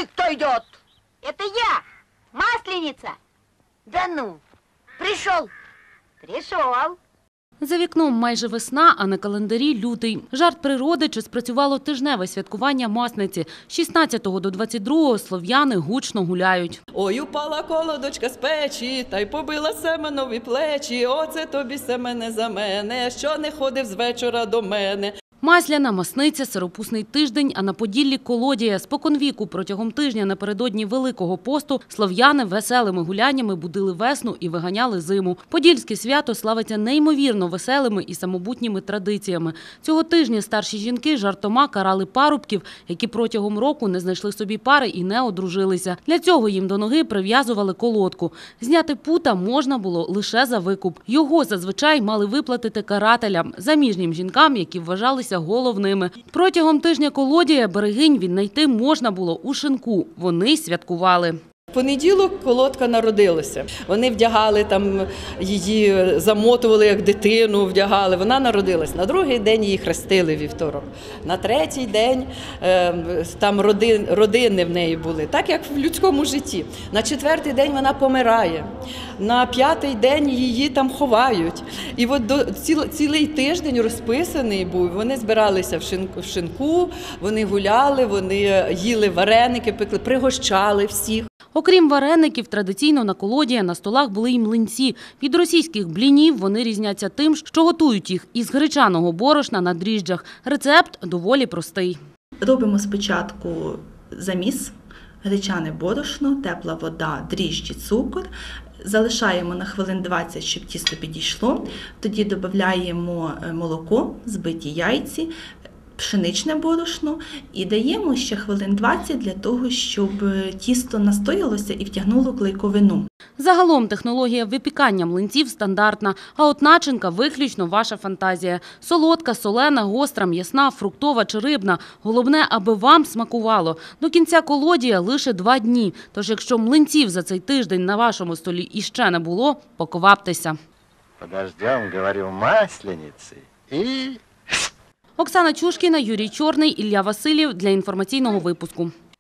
Ой, кто идет? Это я, Масленица. Да ну, пришел. Пришел. За вікном майже весна, а на календарі лютий. Жарт природи, чи спрацювало тижневе святкування Масниці. З 16 до 22 слов'яни гучно гуляють. Ой, упала колодочка з печі, та й побила семенові плечі. Оце тобі, семене, за мене, що не ходив з вечора до мене. Масляна, Масниця, Сиропусний тиждень, а на Поділлі – колодія. Споконвіку протягом тижня напередодні Великого посту слов'яни веселими гуляннями будили весну і виганяли зиму. Подільське свято славиться неймовірно веселими і самобутніми традиціями. Цього тижня старші жінки жартома карали парубків, які протягом року не знайшли собі пари і не одружилися. Для цього їм до ноги прив'язували колодку. Зняти пута можна було лише за викуп. Його зазвичай мали виплатити карателям, заміжнім жінкам, які вважалися головними. Протягом тижня колодія берегинь віднайти можна було у Шинку. Вони й святкували. В понеділок колодка народилася. Вони вдягали там її, замотували як дитину, вдягали. Вона народилась. На другий день її хрестили вівторок. На третій день там родини в неї були, так як в людському житті. На четвертий день вона помирає. На п'ятий день її там ховають. І от цілий тиждень розписаний був. Вони збиралися в Шинку, вони гуляли, вони їли вареники, пекли, пригощали всіх. Окрім вареників, традиційно на колодія на столах були й млинці. Від російських блінів вони різняться тим, що готують їх із гречаного борошна на дріжджах. Рецепт доволі простий. Робимо спочатку заміс, гречане борошно, тепла вода, дріжджі, цукор. Залишаємо на хвилин 20, щоб тісто підійшло. Тоді додаємо молоко, збиті яйці, пшеничне борошно і даємо ще хвилин 20 для того, щоб тісто настоялося і втягнуло клейковину. Загалом технологія випікання млинців стандартна, а от начинка – виключно ваша фантазія. Солодка, солена, гостра, м'ясна, фруктова чи рибна. Головне, аби вам смакувало. До кінця колодія лише 2 дні. Тож, якщо млинців за цей тиждень на вашому столі іще не було, покваптеся. Подождем, говорю, Масленицы и... Оксана Чушкіна, Юрій Чорний, Ілля Васильєв для інформаційного випуску.